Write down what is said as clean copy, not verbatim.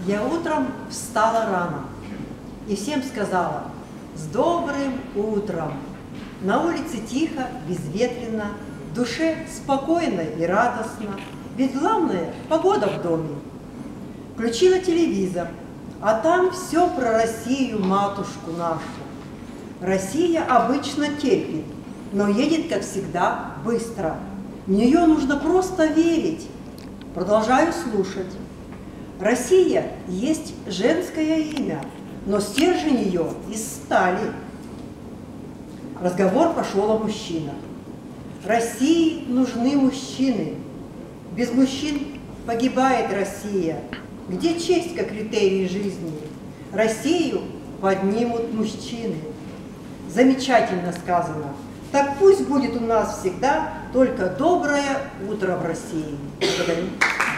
Я утром встала рано и всем сказала: с добрым утром! На улице тихо, безветренно, в душе спокойно и радостно, ведь главное – погода в доме. Включила телевизор, а там все про Россию, матушку нашу. Россия обычно терпит, но едет, как всегда, быстро. В нее нужно просто верить. Продолжаю слушать. Россия есть женское имя, но стержень ее из стали. Разговор пошел о мужчинах. России нужны мужчины. Без мужчин погибает Россия. Где честь как критерий жизни? Россию поднимут мужчины. Замечательно сказано. Так пусть будет у нас всегда только доброе утро в России. Благодарю.